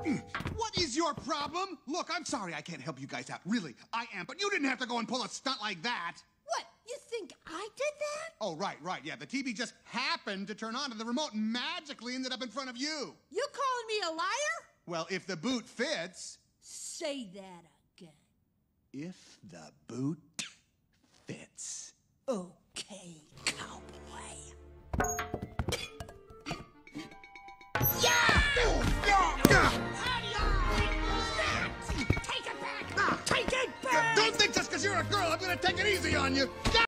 What is your problem? Look, I'm sorry I can't help you guys out. Really, I am. But you didn't have to go and pull a stunt like that. What? You think I did that? Oh, right. Yeah, the TV just happened to turn on and the remote magically ended up in front of you. You calling me a liar? Well, if the boot fits... Say that again. If the boot fits. Okay, cowboy. Don't think just because you're a girl I'm going to take it easy on you.